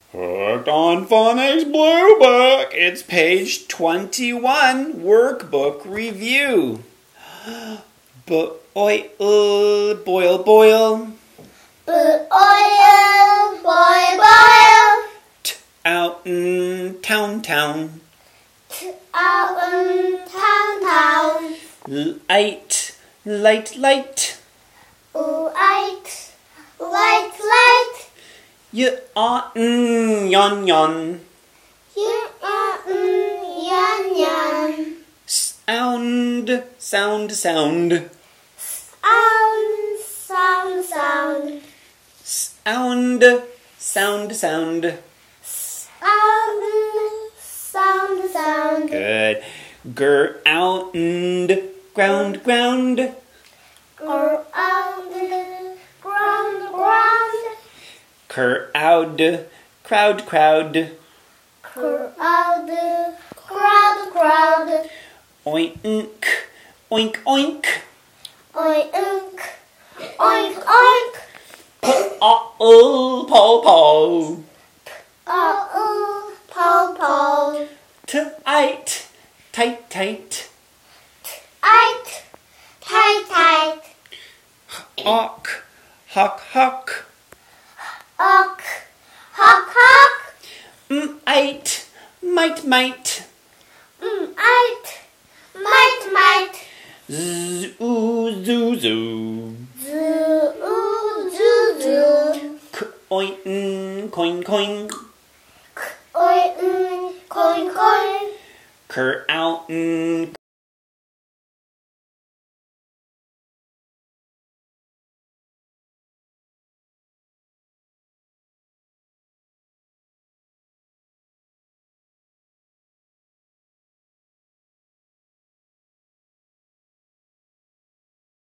Hooked on Phonics Blue Book. It's page 21, workbook review. Boil, boil, boil. Boil, boil. Out in town, town. Out in town, town. Light, light, light. Light, light, light. You yon, yon. Yan, yan. Sound, sound, sound. Sound, sound, sound. Sound, sound, sound. Sound, sound. Good. Out and ground, ground. Go out the ground, ground. Crowd, crowd, crowd. Crowd, crowd, crowd. Oink, oink, oink. Oink, oink, oink. Paw, paw. Paw, paw. Tight, tight, tight. Tight, tight, tight. Hawk, hawk, hawk. Hawk, hawk, hawk. Might, might, might. Might. Zoo, zoo, zoo. Zoo. Coin, coin, coin. Coin. Out